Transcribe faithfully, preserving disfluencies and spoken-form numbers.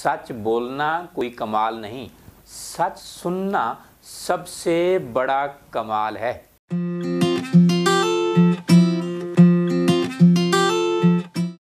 सच बोलना कोई कमाल नहीं, सच सुनना सबसे बड़ा कमाल है।